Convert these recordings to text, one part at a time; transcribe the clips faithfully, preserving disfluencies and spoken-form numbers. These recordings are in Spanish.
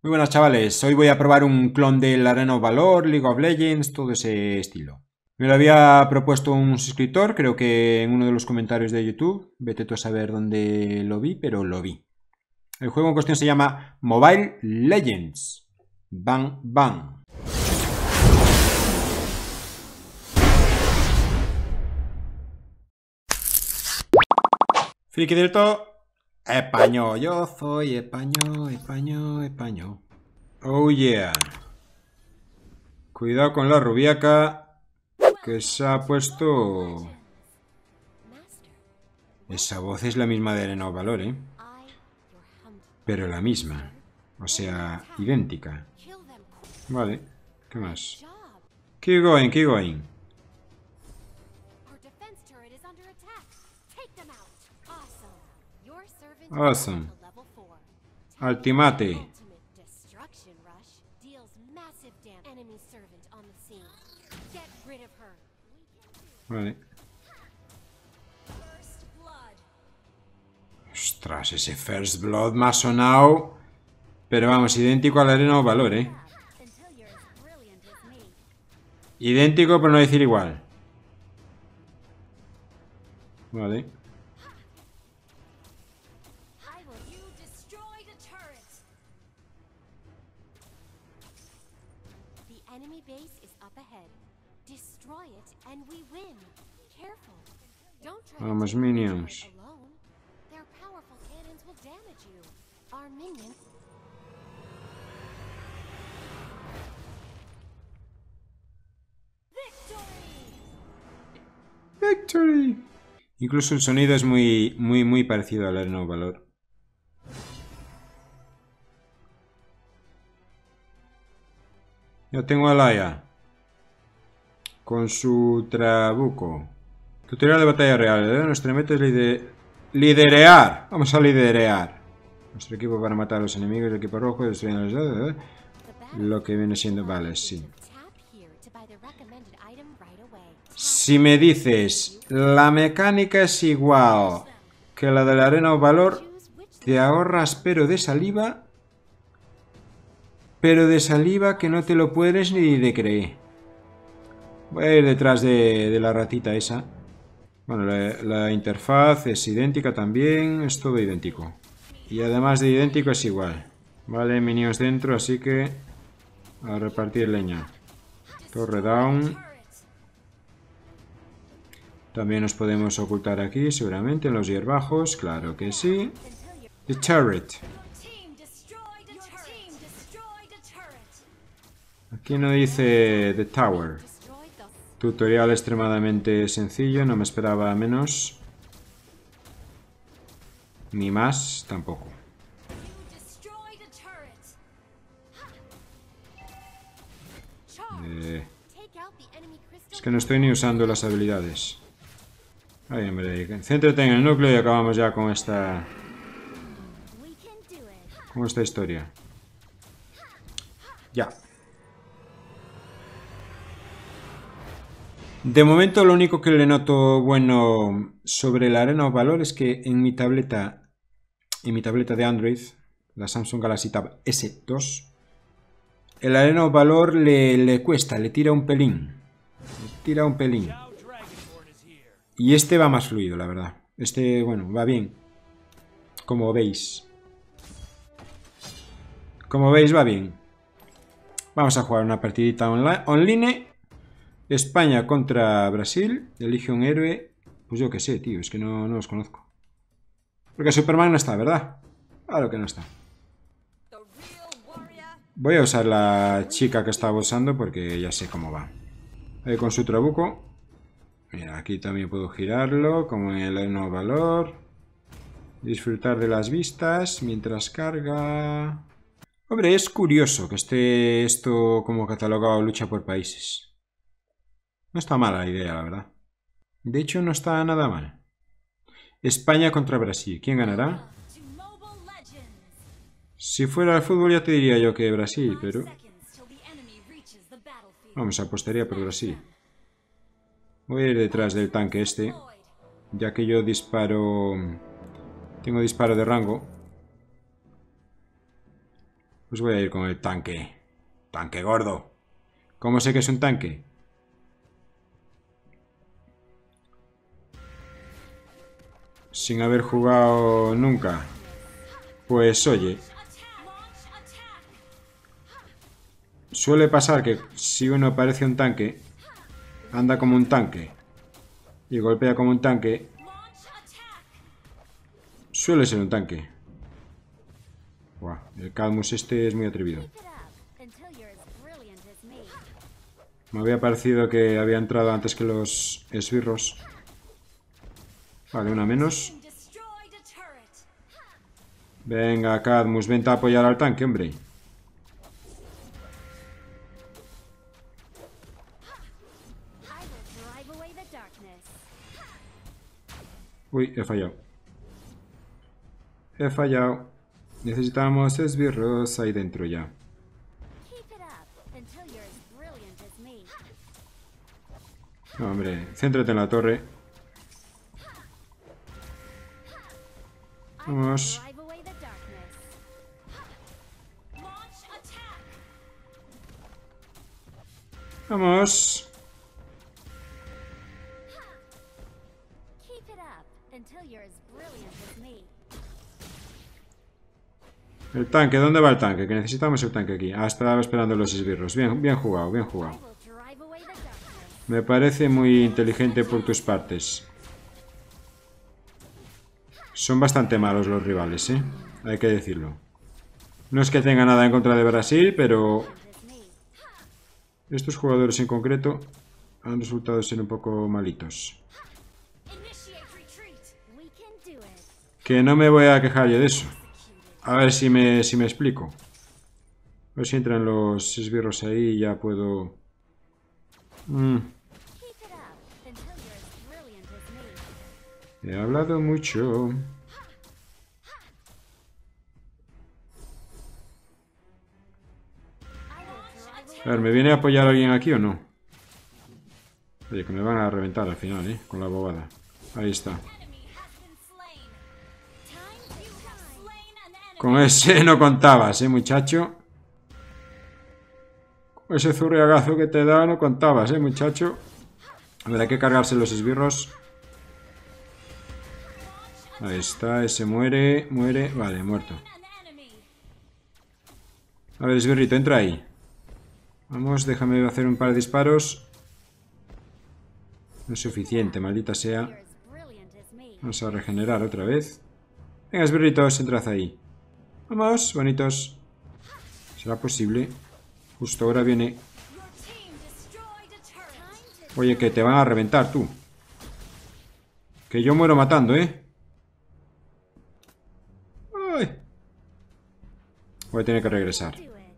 Muy buenas chavales, hoy voy a probar un clon del Arena of Valor, League of Legends, todo ese estilo. Me lo había propuesto un suscriptor, creo que en uno de los comentarios de YouTube, vete tú a saber dónde lo vi, pero lo vi. El juego en cuestión se llama Mobile Legends. Bang Bang. Friki del todo. Español, yo soy español, español, español. Oh yeah. Cuidado con la rubiaca que se ha puesto... Esa voz es la misma de Arena of Valor, ¿eh? Pero la misma. O sea, idéntica. Vale, ¿qué más? Keep going, keep going. Awesome. Ultimate. Vale. Ostras, ese First Blood me ha sonado. Pero vamos, idéntico al Arena of Valor, ¿eh? Idéntico, pero no decir igual. Vale. Vamos, minions. Victory. Incluso el sonido es muy, muy, muy parecido al Arena of Valor. Yo tengo a Laia con su trabuco. Tutorial de batalla real. ¿eh? Nuestra meta es lider liderear. Vamos a liderear. Nuestro equipo para matar a los enemigos. El equipo rojo. ¿eh? Lo que viene siendo... Vale, sí. Si me dices, la mecánica es igual que la de la Arena of Valor, te ahorras pero de saliva, pero de saliva que no te lo puedes ni de creer. Voy a ir detrás de, de la ratita esa. Bueno, la, la interfaz es idéntica también, es todo idéntico. Y además de idéntico es igual. Vale, minions dentro, así que a repartir leña. Torre down. También nos podemos ocultar aquí, seguramente, en los hierbajos. Claro que sí. The turret. Aquí no dice The Tower. Tutorial extremadamente sencillo, no me esperaba menos. Ni más, tampoco. Eh, es que no estoy ni usando las habilidades. Ay, hombre, céntrate en el núcleo y acabamos ya con esta... Con esta historia. Ya. De momento lo único que le noto bueno sobre la Arena of Valor es que en mi tableta, en mi tableta de Android, la Samsung Galaxy Tab S dos, el Arena of Valor le, le cuesta, le tira un pelín. Le tira un pelín. Y este va más fluido, la verdad. Este, bueno, va bien. Como veis. Como veis, va bien. Vamos a jugar una partidita online. online. España contra Brasil. Elige un héroe. Pues yo qué sé, tío. Es que no, no los conozco. Porque Superman no está, ¿verdad? Claro que no está. Voy a usar la chica que estaba usando porque ya sé cómo va. Ahí con su trabuco. Mira, aquí también puedo girarlo, como en el Arena of Valor. Disfrutar de las vistas mientras carga. Hombre, es curioso que esté esto como catalogado lucha por países. No está mala la idea, la verdad. De hecho, no está nada mal. España contra Brasil. ¿Quién ganará? Si fuera el fútbol ya te diría yo que Brasil, pero... Vamos, apostaría por Brasil. Voy a ir detrás del tanque este, ya que yo disparo... Tengo disparo de rango. Pues voy a ir con el tanque. Tanque gordo. ¿Cómo sé que es un tanque? Sin haber jugado nunca. Pues oye. Suele pasar que si uno parece un tanque, anda como un tanque y golpea como un tanque, suele ser un tanque. Buah, el Cadmus este es muy atrevido. Me había parecido que había entrado antes que los esbirros. Vale, una menos. Venga, Cadmus, vente a apoyar al tanque, hombre. Uy, he fallado. He fallado. Necesitamos esbirros ahí dentro ya. No, hombre, céntrate en la torre. Vamos. Vamos. El tanque, ¿dónde va el tanque? Que necesitamos el tanque aquí. Ah, estaba esperando los esbirros. Bien, bien jugado, bien jugado. Me parece muy inteligente por tus partes. Son bastante malos los rivales, ¿eh? Hay que decirlo. No es que tenga nada en contra de Brasil, pero estos jugadores en concreto han resultado ser un poco malitos. Que no me voy a quejar yo de eso. A ver si me, si me explico. A ver si entran los esbirros ahí y ya puedo... Mm. He hablado mucho. A ver, ¿me viene a apoyar alguien aquí o no? Oye, que me van a reventar al final, ¿eh? Con la bobada. Ahí está. Con ese no contabas, ¿eh, muchacho? Con ese zurriagazo que te da no contabas, ¿eh, muchacho? A ver, hay que cargarse los esbirros. Ahí está, ese muere, muere. Vale, muerto. A ver, esbirrito, entra ahí. Vamos, déjame hacer un par de disparos. No es suficiente, maldita sea. Vamos a regenerar otra vez. Venga, esbirritos, entrad ahí. Vamos, bonitos. ¿Será posible? Justo ahora viene... Oye, que te van a reventar, tú. Que yo muero matando, ¿eh? Ay. Voy a tener que regresar.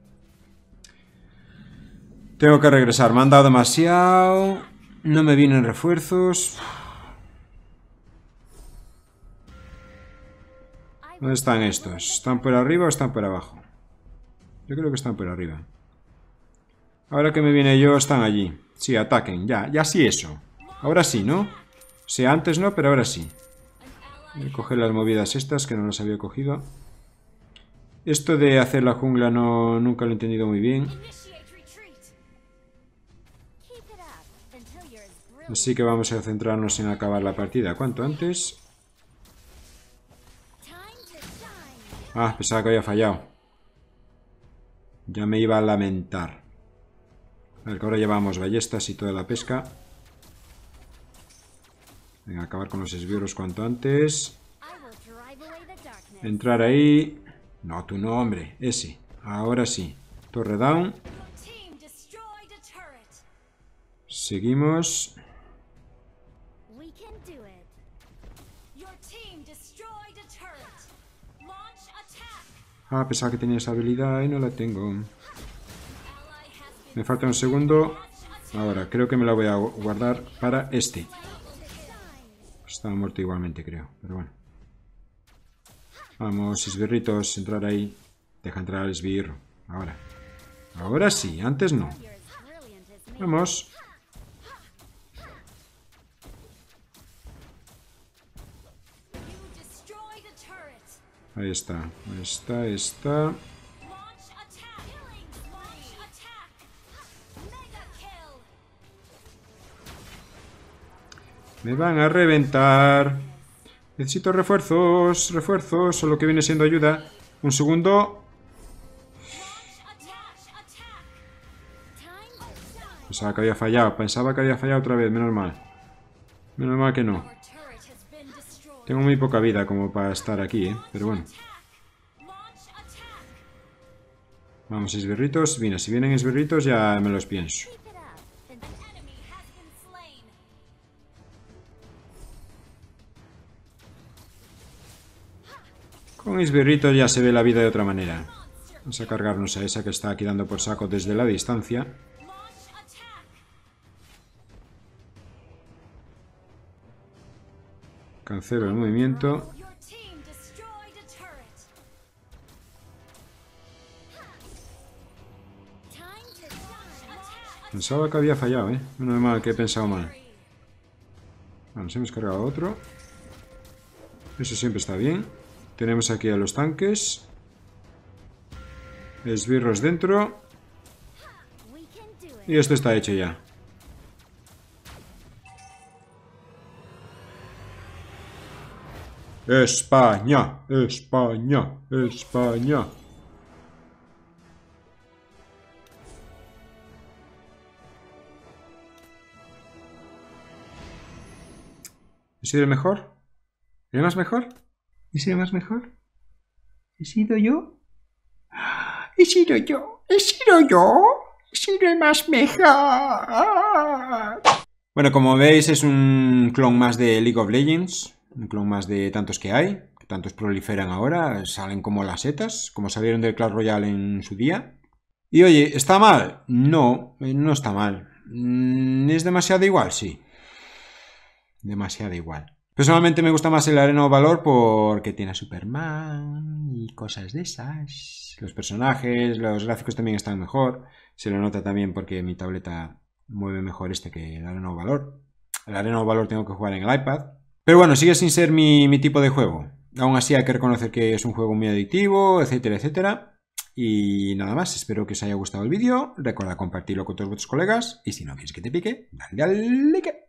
Tengo que regresar. Me han dado demasiado. No me vienen refuerzos. ¿Dónde están estos? ¿Están por arriba o están por abajo? Yo creo que están por arriba. Ahora que me viene yo, están allí. Sí, ataquen. Ya, ya sí eso. Ahora sí, ¿no? O sea, antes no, pero ahora sí. Voy a coger las movidas estas, que no las había cogido. Esto de hacer la jungla no, nunca lo he entendido muy bien. Así que vamos a centrarnos en acabar la partida cuanto antes. Ah, pensaba que había fallado. Ya me iba a lamentar. A ver, que ahora llevamos ballestas y toda la pesca. Venga, acabar con los esbirros cuanto antes. Entrar ahí. No, tú no, hombre. Ese. Ahora sí. Torre down. Seguimos. Ah, pensaba que tenía esa habilidad y no la tengo. Me falta un segundo. Ahora, creo que me la voy a guardar para este. Estaba muerto igualmente, creo. Pero bueno. Vamos, esbirritos, entrar ahí. Deja entrar al esbirro. Ahora. Ahora sí, antes no. Vamos. Ahí está. Ahí está, ahí está. Me van a reventar. Necesito refuerzos, refuerzos, o lo que viene siendo ayuda. Un segundo. Pensaba que había fallado, pensaba que había fallado otra vez, menos mal. Menos mal que no. Tengo muy poca vida como para estar aquí, ¿eh? Pero bueno. Vamos, esbirritos. Mira, si vienen esbirritos ya me los pienso. Con esbirritos ya se ve la vida de otra manera. Vamos a cargarnos a esa que está aquí dando por saco desde la distancia. Cancelo el movimiento. Pensaba que había fallado, ¿eh? Menos mal que he pensado mal. Bueno, nos hemos cargado otro. Eso siempre está bien. Tenemos aquí a los tanques. Esbirros dentro. Y esto está hecho ya. España, España, España. ¿He sido el mejor? ¿El más mejor? ¿He sido el más mejor? ¿He sido yo? ¿He sido yo? ¿He sido yo? ¿He sido el más mejor? Bueno, como veis es un clon más de League of Legends. Un clon más de tantos que hay. Que tantos proliferan ahora. Salen como las setas. Como salieron del Clash Royale en su día. Y oye, ¿está mal? No, no está mal. ¿Es demasiado igual? Sí. Demasiado igual. Personalmente me gusta más el Arena of Valor porque tiene a Superman y cosas de esas. Los personajes, los gráficos también están mejor. Se lo nota también porque mi tableta mueve mejor este que el Arena of Valor. El Arena of Valor tengo que jugar en el iPad. Pero bueno, sigue sin ser mi, mi tipo de juego. Aún así hay que reconocer que es un juego muy adictivo, etcétera, etcétera. Y nada más, espero que os haya gustado el vídeo. Recuerda compartirlo con todos vuestros colegas. Y si no quieres que te pique, dale al like.